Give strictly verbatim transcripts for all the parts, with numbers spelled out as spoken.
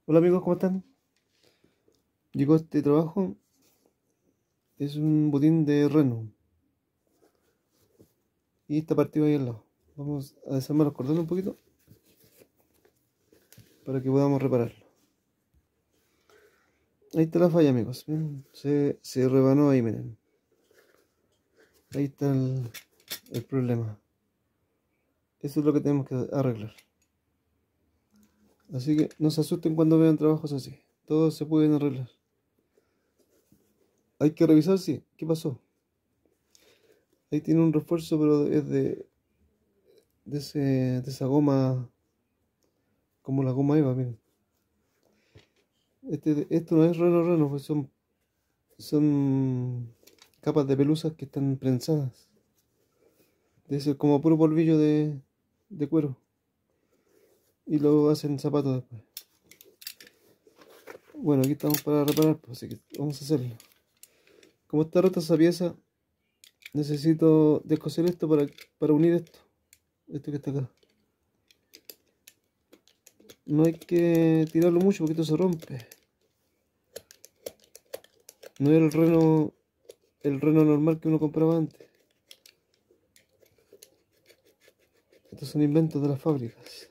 Hola amigos, ¿cómo están? Llegó este trabajo, es un botín de reno y está partido ahí al lado. Vamos a desarmar los cordones un poquito para que podamos repararlo. Ahí está la falla, amigos. ¿Ven? Se, se rebanó ahí, miren. Ahí está el, el problema. Eso es lo que tenemos que arreglar. Así que no se asusten cuando vean trabajos así. Todos se pueden arreglar. Hay que revisar, sí. ¿Qué pasó? Ahí tiene un refuerzo, pero es de, de, ese, de esa goma, como la goma Eva, miren. Este, esto no es reno reno, pues son, son capas de pelusas que están prensadas. Debe ser como puro polvillo de, de cuero. Y lo hacen zapatos después. Bueno, aquí estamos para reparar, pues, así que vamos a hacerlo. Como está rota esa pieza, necesito descoser esto para, para unir esto. Esto que está acá. No hay que tirarlo mucho porque esto se rompe. No era el reno, el reno normal que uno compraba antes. Estos son inventos de las fábricas.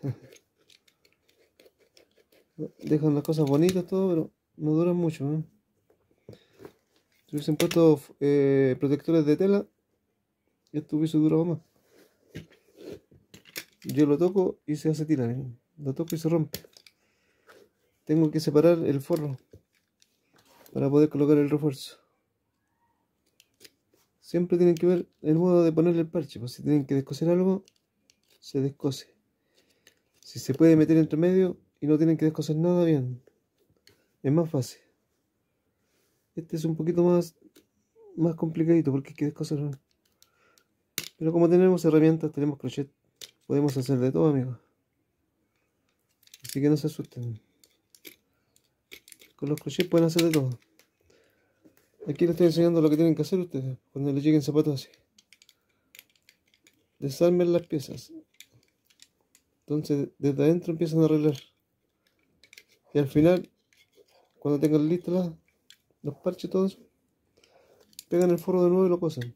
Dejan las cosas bonitas todo, pero no duran mucho, ¿eh? Si hubiesen puesto eh, protectores de tela, esto hubiese durado más. Yo lo toco y se hace tira, ¿eh? Lo toco y se rompe. Tengo que separar el forro para poder colocar el refuerzo. Siempre tienen que ver el modo de ponerle el parche, pues si tienen que descoser algo, se descose. Si se puede meter entre medio y no tienen que descoser nada, bien. Es más fácil. Este es un poquito más, más complicadito porque hay que descoser. Pero como tenemos herramientas, tenemos crochet, podemos hacer de todo, amigos. Así que no se asusten. Con los crochets pueden hacer de todo. Aquí les estoy enseñando lo que tienen que hacer ustedes cuando les lleguen zapatos así. Desarmen las piezas. Entonces desde adentro empiezan a arreglar. Y al final, cuando tengan listos las- los parches y todo eso, pegan el forro de nuevo y lo cosen.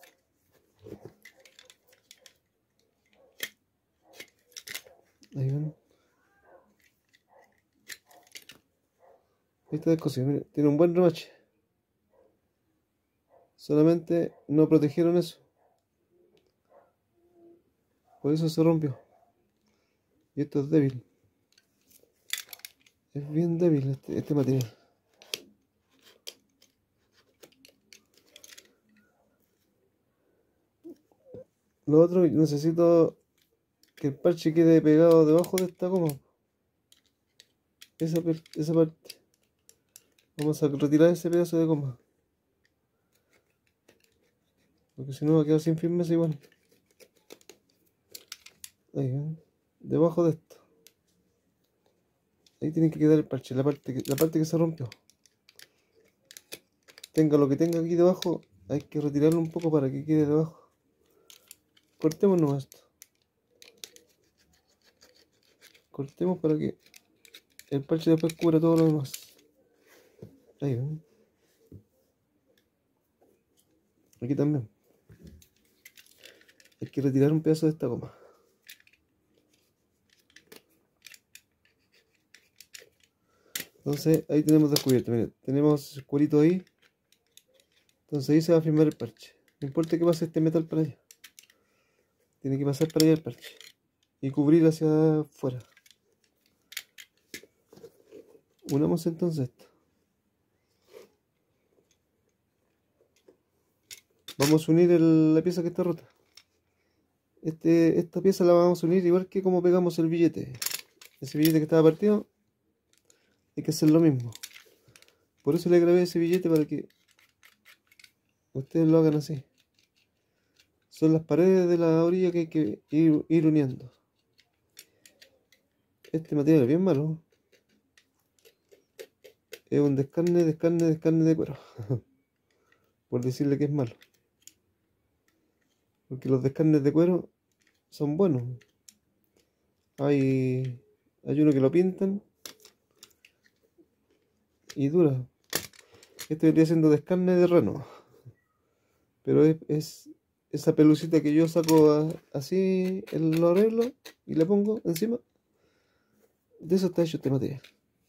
Ahí ven. Ahí está descosido. Mire, tiene un buen remache. Solamente no protegieron eso. Por eso se rompió. Y esto es débil. Es bien débil este, este material. Lo otro, necesito que el parche quede pegado debajo de esta goma. Esa, esa parte. Vamos a retirar ese pedazo de goma. Porque si no va a quedar sin firmeza igual. Ahí ven. Debajo de esto. Ahí tiene que quedar el parche, la parte que, la parte que se rompió. Tenga lo que tenga aquí debajo, hay que retirarlo un poco para que quede debajo. Cortémonos esto. Cortemos para que el parche después cubra todo lo demás. Ahí ven. Aquí también. Hay que retirar un pedazo de esta goma. Entonces ahí tenemos descubierto. Miren, tenemos el cuerito ahí. Entonces ahí se va a firmar el parche. No importa que pase este metal para allá. Tiene que pasar para allá el parche. Y cubrir hacia afuera. Unamos entonces esto. Vamos a unir el- la pieza que está rota. Este, esta pieza la vamos a unir igual que como pegamos el billete. Ese billete que estaba partido, hay que hacer lo mismo. Por eso le grabé ese billete para que ustedes lo hagan así. Son las paredes de la orilla que hay que ir, ir uniendo. Este material es bien malo. Es un descarne, descarne, descarne de cuero. Por decirle que es malo. Porque los descarnes de cuero son buenos. Hay, hay uno que lo pintan y dura. Este vendría siendo descarne de reno, pero es, es esa pelucita que yo saco a, así, lo arreglo y le pongo encima. De eso está hecho este material.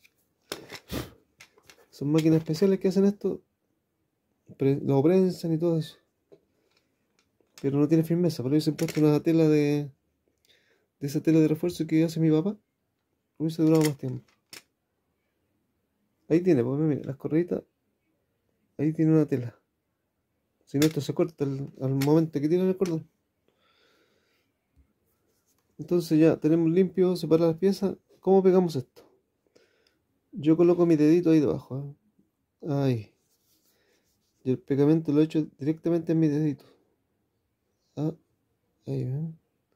Son máquinas especiales que hacen esto, pre, lo prensan y todo eso, pero no tiene firmeza. Por eso he puesto una tela de, de esa tela de refuerzo que hace mi papá. Hubiese durado más tiempo. Ahí tiene, pues mira, las correitas. Ahí tiene una tela. Si no, esto se corta al, al momento que tiene el cordón. Entonces ya tenemos limpio, separar las piezas. ¿Cómo pegamos esto? Yo coloco mi dedito ahí debajo, ¿eh? Ahí. Y el pegamento lo he hecho directamente en mi dedito. Ah, ahí, ¿ven?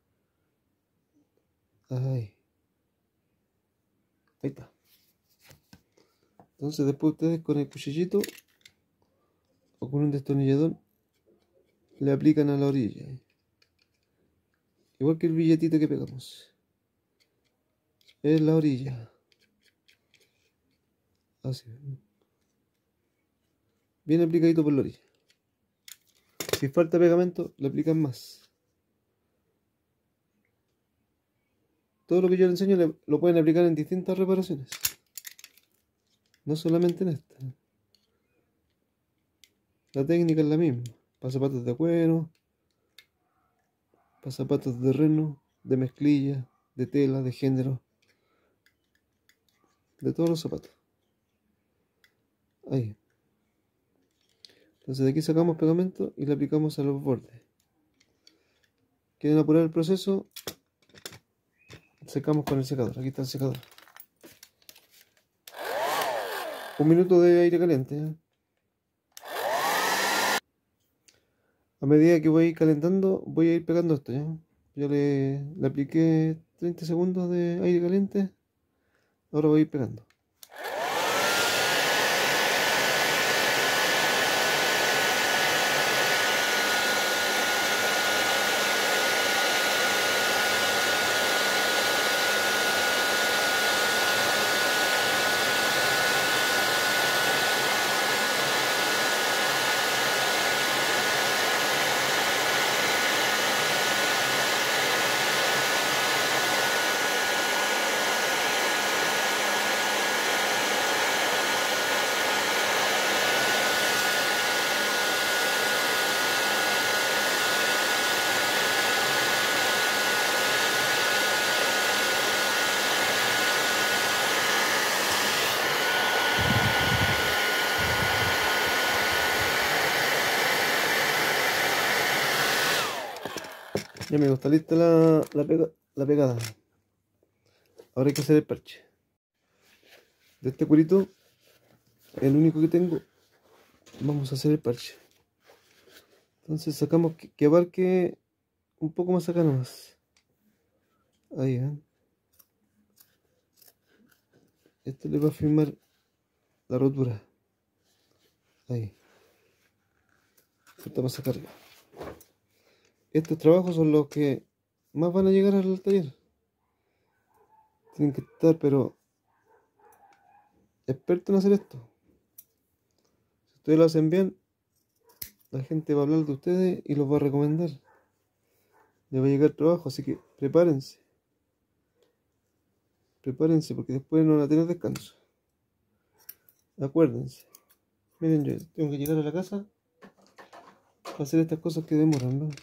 Ahí. Ahí está. Entonces después ustedes con el cuchillito o con un destornillador le aplican a la orilla. Igual que el billetito que pegamos. Es la orilla. Así. Bien aplicadito por la orilla. Si falta pegamento, le aplican más. Todo lo que yo les enseño le, lo pueden aplicar en distintas reparaciones. No solamente en esta. La técnica es la misma. Para zapatos de cuero, para zapatos de reno, de mezclilla, de tela, de género. De todos los zapatos. Ahí. Entonces de aquí sacamos pegamento y le aplicamos a los bordes. ¿Quieren apurar el proceso? Secamos con el secador. Aquí está el secador. Un minuto de aire caliente, ¿eh? A medida que voy calentando, voy a ir pegando esto, ¿ya? Yo le, le apliqué treinta segundos de aire caliente. Ahora voy a ir pegando. Ya me gusta lista la, la, pega, la pegada. Ahora hay que hacer el parche. De este curito, el único que tengo, vamos a hacer el parche. Entonces sacamos que, que abarque un poco más acá nomás. Ahí, ¿eh? Esto le va a firmar la rotura. Ahí. Falta más acá arriba. Estos trabajos son los que más van a llegar al taller. Tienen que estar, pero expertos en hacer esto. Si ustedes lo hacen bien, la gente va a hablar de ustedes y los va a recomendar. Les va a llegar trabajo, así que prepárense. Prepárense porque después no van a tener descanso. Acuérdense. Miren, yo tengo que llegar a la casa para hacer estas cosas que demoran, ¿no?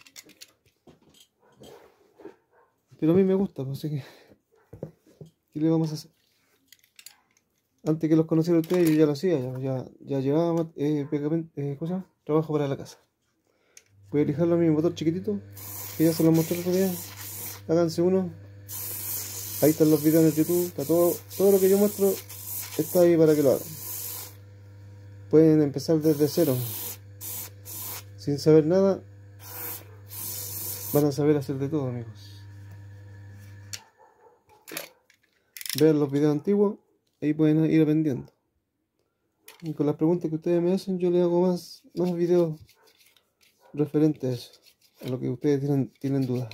Pero a mí me gusta, pues, así que ¿qué le vamos a hacer? Antes que los conociera ustedes yo ya lo hacía, ya, ya, ya llevaba eh, pegamento, eh, cosa, trabajo para la casa. Voy a lijarlo a mi motor chiquitito, que ya se lo mostré el otro día. Háganse uno. Ahí están los videos en YouTube, está todo, todo lo que yo muestro está ahí para que lo hagan. Pueden empezar desde cero, sin saber nada, van a saber hacer de todo, amigos. Vean los videos antiguos, ahí pueden ir aprendiendo. Y con las preguntas que ustedes me hacen, yo les hago más, más videos referentes a eso, a lo que ustedes tienen, tienen dudas.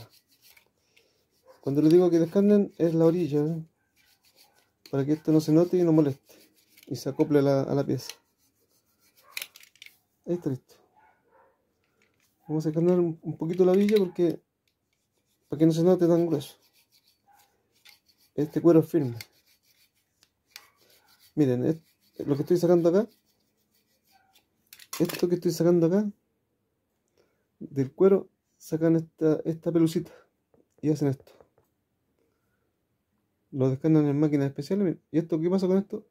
Cuando les digo que descarnen, es la orilla, ¿eh? Para que esto no se note y no moleste. y se acopla a la, a la pieza. Ahí está listo. Vamos a carnar un, un poquito la villa porque para que no se note tan grueso. Este cuero es firme. Miren, es, lo que estoy sacando acá, esto que estoy sacando acá del cuero, sacan esta, esta pelucita y hacen esto. Lo descarnan en máquinas especiales. Miren. ¿Y esto qué pasa con esto?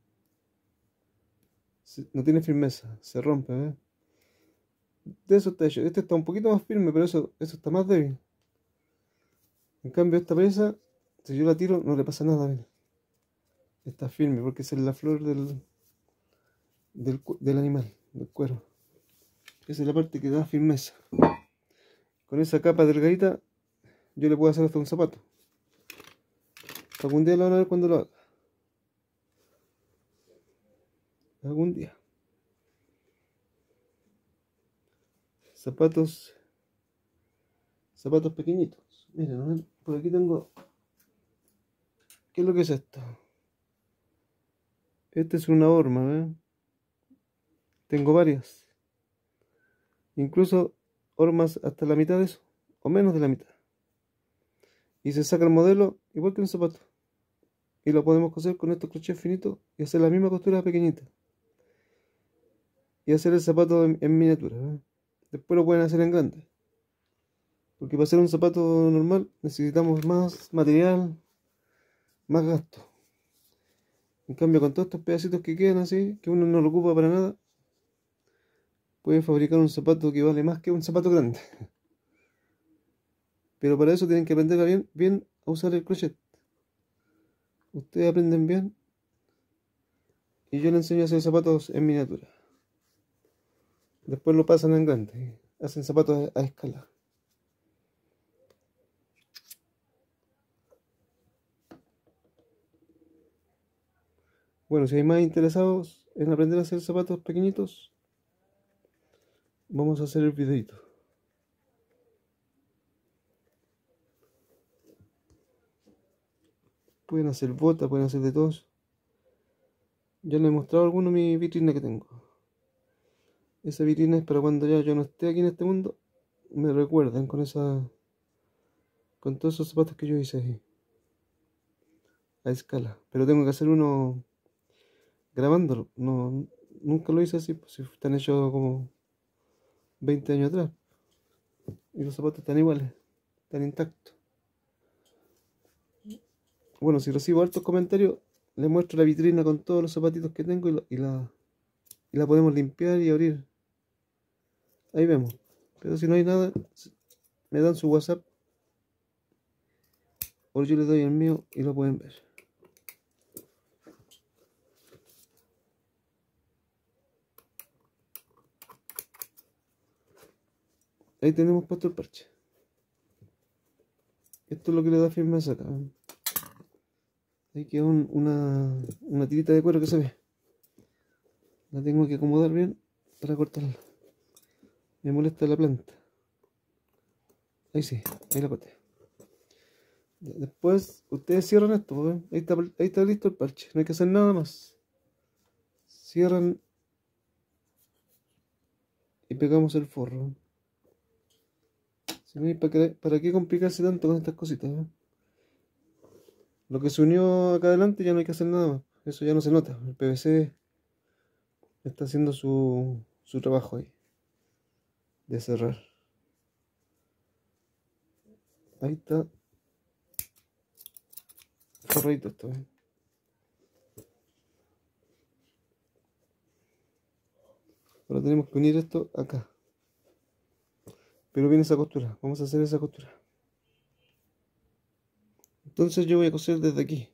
No tiene firmeza, se rompe. ¿Ves? De eso está hecho. Este está un poquito más firme, pero eso, eso está más débil. En cambio, esta pieza, si yo la tiro, no le pasa nada. ¿Ven? Está firme porque esa es la flor del, del, del animal, del cuero. Esa es la parte que da firmeza. Con esa capa delgadita, yo le puedo hacer hasta un zapato. Algún día lo van a ver cuando lo haga. Algún día. Zapatos. Zapatos pequeñitos. Miren, ¿no? Por aquí tengo. ¿Qué es lo que es esto? Esta es una horma, ¿eh? Tengo varias. Incluso hormas hasta la mitad de eso. O menos de la mitad. Y se saca el modelo igual que un zapato. Y lo podemos coser con estos crochets finitos y hacer la misma costura pequeñita. Y hacer el zapato en, en miniatura. ¿Eh? Después lo pueden hacer en grande. Porque para hacer un zapato normal necesitamos más material, más gasto. En cambio, con todos estos pedacitos que quedan así, que uno no lo ocupa para nada, puede fabricar un zapato que vale más que un zapato grande. Pero para eso tienen que aprender bien, bien a usar el crochet. Ustedes aprenden bien y yo les enseño a hacer zapatos en miniatura. Después lo pasan en grande, hacen zapatos a, a escala. Bueno, si hay más interesados en aprender a hacer zapatos pequeñitos, vamos a hacer el videito. Pueden hacer botas, pueden hacer de todos. Ya les he mostrado alguno de mi vitrina que tengo. Esa vitrina es para cuando ya yo no esté aquí en este mundo, me recuerden con esa, con todos esos zapatos que yo hice ahí, a escala. Pero tengo que hacer uno grabándolo. No, nunca lo hice así, pues si están hechos como veinte años atrás. Y los zapatos están iguales, están intactos. Bueno, si recibo hartos comentarios, les muestro la vitrina con todos los zapatitos que tengo y, lo, y, la, y la podemos limpiar y abrir. Ahí vemos. Pero si no hay nada, me dan su WhatsApp o yo les doy el mío y lo pueden ver. Ahí tenemos puesto el parche. Esto es lo que le da firmeza acá. Ahí queda un, una, una tirita de cuero que se ve. La tengo que acomodar bien para cortarla. Me molesta la planta. Ahí sí, ahí la corté. Después ustedes cierran esto, ¿eh? Ahí está, ahí está listo el parche. No hay que hacer nada más. Cierran y pegamos el forro. Si no hay para qué, para qué complicarse tanto con estas cositas, ¿eh? Lo que se unió acá adelante ya no hay que hacer nada más. Eso ya no se nota. El P V C está haciendo su, su trabajo ahí. De cerrar. Ahí está. Forradito esto, ¿eh? Ahora tenemos que unir esto acá. Pero viene esa costura. Vamos a hacer esa costura. Entonces yo voy a coser desde aquí.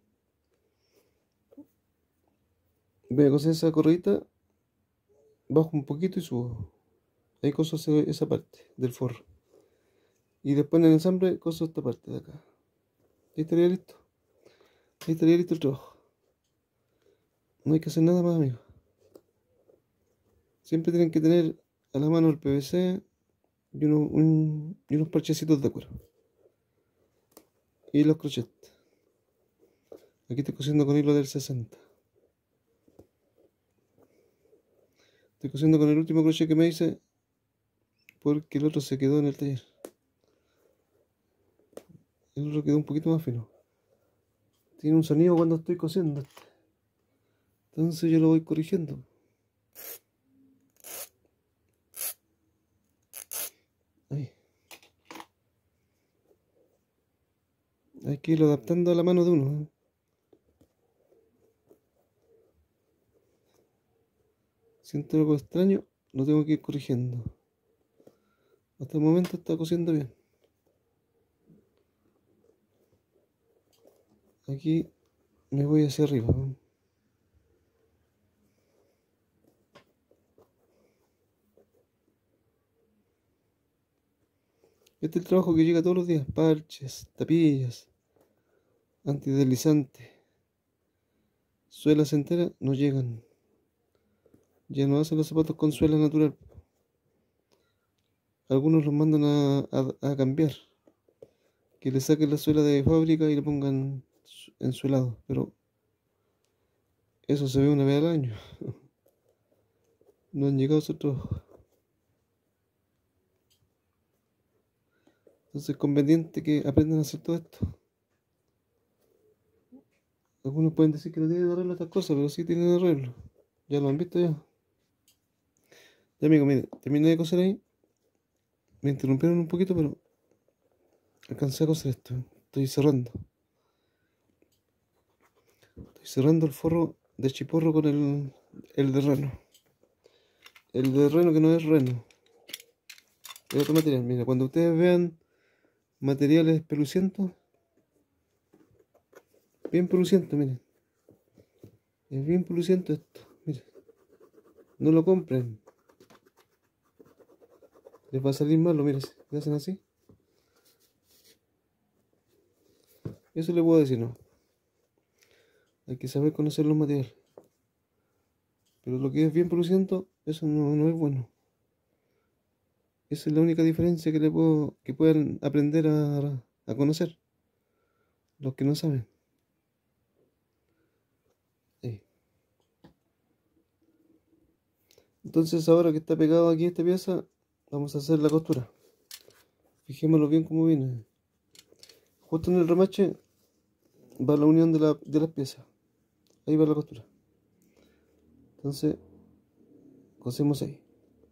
Voy a coser esa correita. Bajo un poquito y subo. Ahí coso esa parte del forro. Y después en el ensamble coso esta parte de acá. Ahí estaría listo. Ahí estaría listo el trabajo. No hay que hacer nada más, amigos. Siempre tienen que tener a la mano el P V C y, uno, un, y unos parchecitos de cuero. Y los crochets. Aquí estoy cosiendo con hilo del sesenta. Estoy cosiendo con el último crochet que me hice porque el otro se quedó en el taller. El otro quedó un poquito más fino. Tiene un sonido cuando estoy cosiendo. Entonces yo lo voy corrigiendo. Ahí. Hay que irlo adaptando a la mano de uno, ¿eh? Siento algo extraño, lo tengo que ir corrigiendo. Hasta el momento está cosiendo bien. Aquí me voy hacia arriba, ¿eh? Este es el trabajo que llega todos los días. Parches, tapillas, antideslizantes, suelas enteras no llegan. Ya no hacen los zapatos con suela natural. Algunos los mandan a, a, a cambiar. Que le saquen la suela de fábrica y le pongan ensuelado. Pero eso se ve una vez al año. No han llegado esos trabajos. Entonces es conveniente que aprendan a hacer todo esto. Algunos pueden decir que no tienen arreglo estas cosas, pero sí tienen arreglo. Ya lo han visto ya. Ya amigo, mire, terminé de coser ahí. Me interrumpieron un poquito, pero alcancé a coser esto. Estoy cerrando. Estoy cerrando el forro de chiporro con el, el de reno. El de reno que no es reno. Es otro material. Mira, cuando ustedes vean materiales pelucientos, bien peluciento, miren. Es bien peluciento esto. Miren. No lo compren. Les va a salir malo, miren. ¿Le hacen así? Eso le puedo decir, no. Hay que saber conocer los materiales. Pero lo que es bien peluciento, eso no, no es bueno. Esa es la única diferencia que le puedo, que puedan aprender a, a conocer. Los que no saben. Ahí. Entonces ahora que está pegado aquí esta pieza, vamos a hacer la costura. Fijémoslo bien como viene. Justo en el remache va la unión de, la, de las piezas. Ahí va la costura. Entonces cosemos ahí.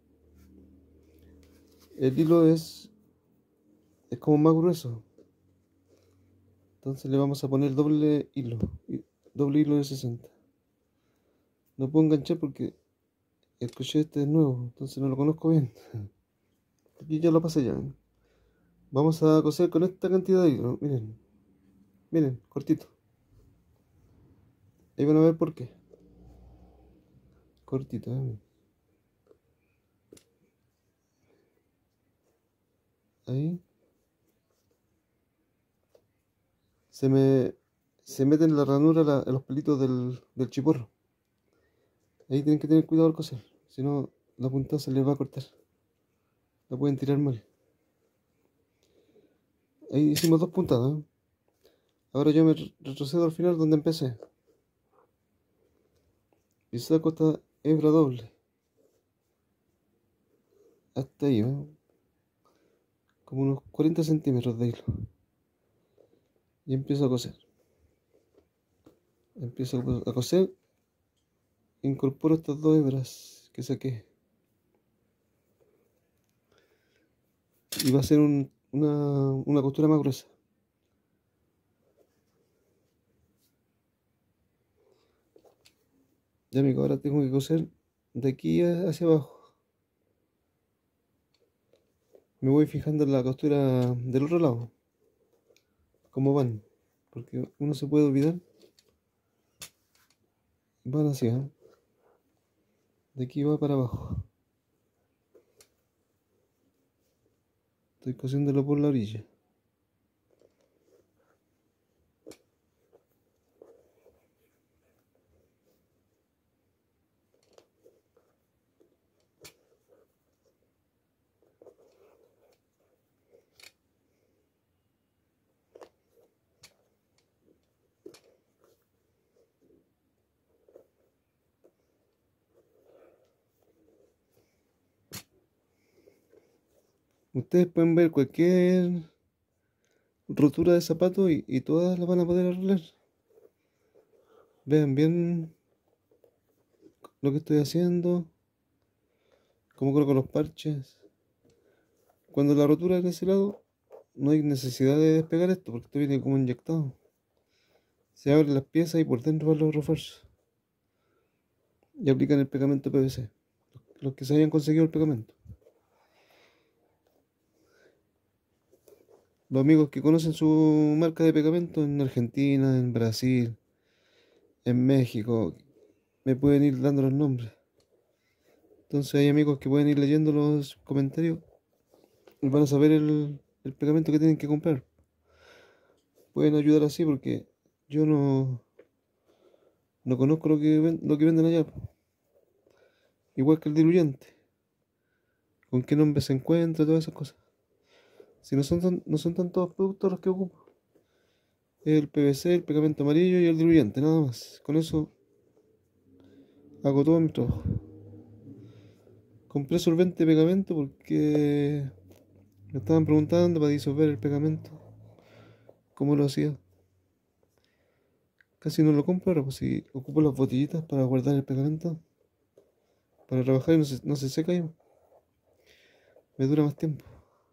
El hilo es, es como más grueso. Entonces le vamos a poner doble hilo. Doble hilo de sesenta. No puedo enganchar porque el crochet este es nuevo. Entonces no lo conozco bien. Aquí ya lo pasé ya. Vamos a coser con esta cantidad de hilo. Miren. Miren, cortito. Ahí van a ver por qué. Cortito, ¿eh? Ahí. Se me se meten en la ranura la, en los pelitos del, del chiporro. Ahí tienen que tener cuidado al coser. Si no, la punta se les va a cortar. La pueden tirar mal. Ahí hicimos dos puntadas, ¿eh? Ahora yo me retrocedo al final donde empecé. Y saco esta hebra doble. Hasta ahí, ¿eh? Como unos cuarenta centímetros de hilo. Y empiezo a coser. Empiezo a coser. Incorporo estas dos hebras que saqué. Y va a ser un, una, una costura más gruesa. Ya amigo, ahora tengo que coser de aquí hacia abajo. Me voy fijando en la costura del otro lado. Cómo van. Porque uno se puede olvidar. Van así, ¿eh? De aquí va para abajo. Estoy cosiéndolo por la orilla. Ustedes pueden ver cualquier rotura de zapato y, y todas las van a poder arreglar. Vean bien lo que estoy haciendo, cómo coloco los parches. Cuando la rotura es de ese lado, no hay necesidad de despegar esto porque esto viene como inyectado. Se abren las piezas y por dentro van los refuerzos. Y aplican el pegamento P V C. Los que se hayan conseguido el pegamento. Los amigos que conocen su marca de pegamento en Argentina, en Brasil, en México, me pueden ir dando los nombres. Entonces hay amigos que pueden ir leyendo los comentarios y van a saber el, el pegamento que tienen que comprar. Pueden ayudar así porque yo no, no conozco lo que, ven, lo que venden allá. Igual que el diluyente. Con qué nombre se encuentra, todas esas cosas. Si no son, tan, no son tantos productos los que ocupo. El P V C, el pegamento amarillo y el diluyente, nada más. Con eso hago todo mi trabajo. Compré solvente de pegamento porque me estaban preguntando para disolver el pegamento. ¿Cómo lo hacía? Casi no lo compro ahora, pues si ocupo las botellitas para guardar el pegamento. Para trabajar y no se, no se seca y me dura más tiempo.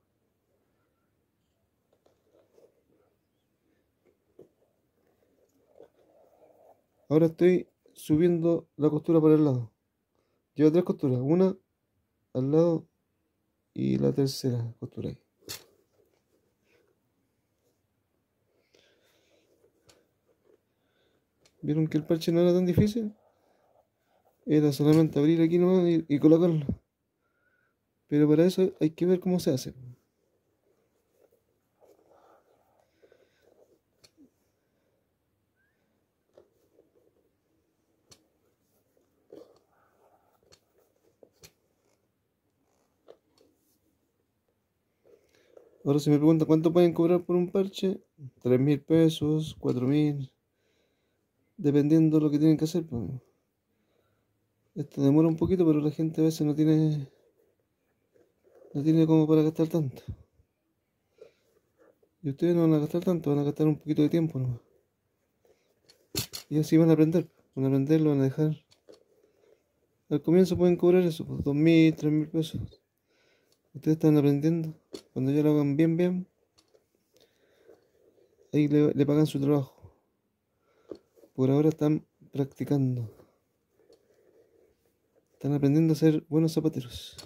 Ahora estoy subiendo la costura por el lado. Llevo tres costuras, una al lado y la tercera costura ahí. ¿Vieron que el parche no era tan difícil? Era solamente abrir aquí nomás y, y colocarlo. Pero para eso hay que ver cómo se hace. Ahora si me preguntan cuánto pueden cobrar por un parche, tres mil pesos, cuatro mil, dependiendo de lo que tienen que hacer. Pues. Esto demora un poquito, pero la gente a veces no tiene, no tiene como para gastar tanto. Y ustedes no van a gastar tanto, van a gastar un poquito de tiempo nomás. Y así van a aprender, van a aprender, lo van a dejar. Al comienzo pueden cobrar eso, pues, dos mil, tres mil pesos. Ustedes están aprendiendo. Cuando ya lo hagan bien, bien, ahí le, le pagan su trabajo. Por ahora están practicando. Están aprendiendo a ser buenos zapateros.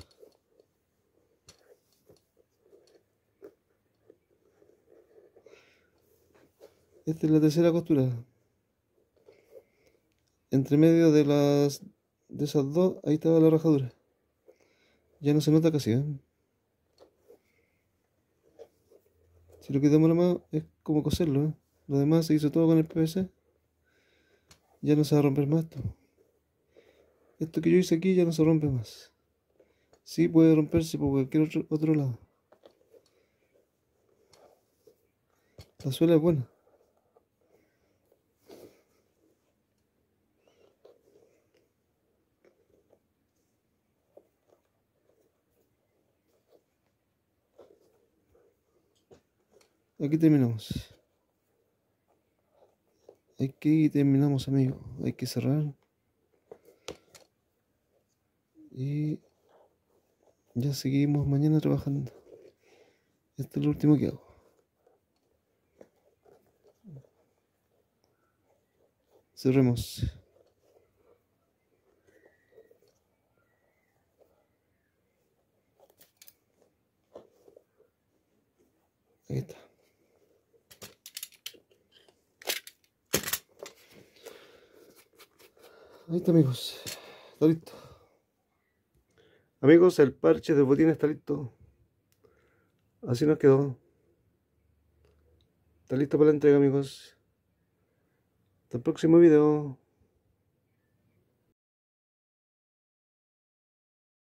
Esta es la tercera costura. Entre medio de las de esas dos, ahí estaba la rajadura. Ya no se nota casi, ¿eh? Si lo que demora más es como coserlo, ¿eh? Lo demás se hizo todo con el P V C. Ya no se va a romper más esto. Esto que yo hice aquí ya no se rompe más. Sí puede romperse por cualquier otro, otro lado. La suela es buena. Aquí terminamos. Aquí terminamos, amigos. Hay que cerrar. Y ya seguimos mañana trabajando. Esto es lo último que hago. Cerremos. Ahí está. Ahí está, amigos. Está listo. Amigos, el parche del botín está listo. Así nos quedó. Está listo para la entrega, amigos. Hasta el próximo video.